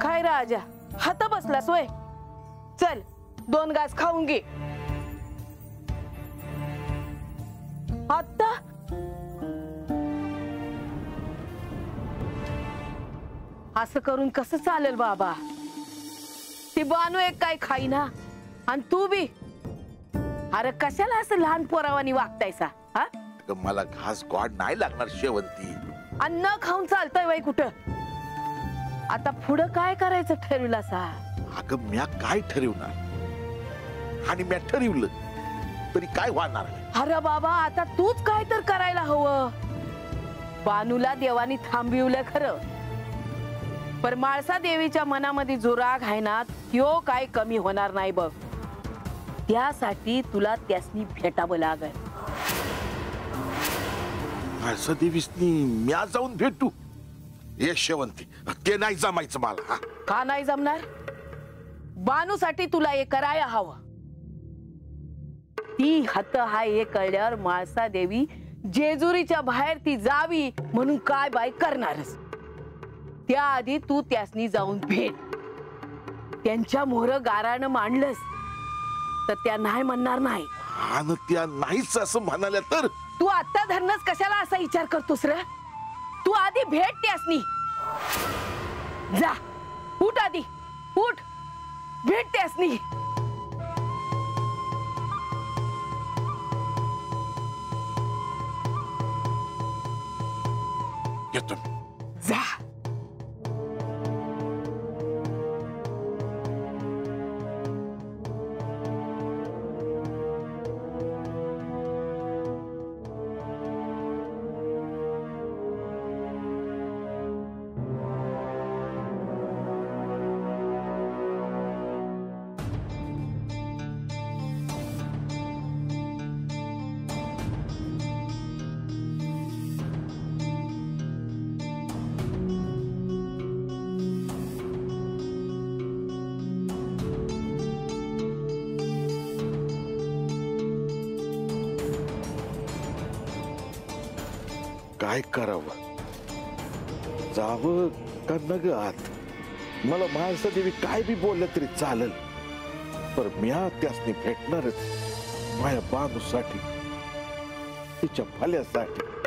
काय राजा हात बसलास वय? चल 2 घास खाऊन घे. आता असं करून कसं चालेल बाबा? ती बानू एक काय खाईना आणि तू बी. अरे कशाला असं लहान पोरावानी वागतायसा? हा मला घास गोड नाही लागणार शेवंती. अन्न खाऊन चालतंय बाई कुठं? आता पुढं काय करायचं ठरविला सा? अगं म्या काय ठरवणार आणि म्या ठरवलं तरी काय होणार? अरे बाबा आता तूच काय तर करायला हवं. बानूला देवानी थांबविलं खरं, पर माळसा देवीच्या मनामध्ये जो राग आहे ना त्यो काय कमी होणार नाही बघ. त्यासाठी तुला त्यासनी भेटावं लागेल. माळसा देवीसनी म्या जाऊन भेटू? ये शेवंती, ते नाही जमायचं मला. का नाही जमणार? बानूसाठी तुला हे करायला हवं. ती हत हाय हे कळल्यावर माळसा देवी जेजुरीच्या बाहेर ती जावी म्हणून काय बाय करणारच. त्याआधी तू त्यासनी जाऊन भेट. त्यांच्या मोहर गारानं मांडलंस तर त्या नाही म्हणणार नाही. आणि त्या नाहीच असं म्हणाल्या तर? तू आता धरणच कशाला असा विचार करतोस रे? तू आधी भेट त्यासनी. जा उठ, आधी उठ, भेट त्यासनी. येतो जा. काय करावं? जावं का नग आत? मला माणसा देवी काय बी बोललं तरी चालेल, पर म्या त्यासनी भेटणारच. माझ्या बानूसाठी, तिच्या भल्यासाठी.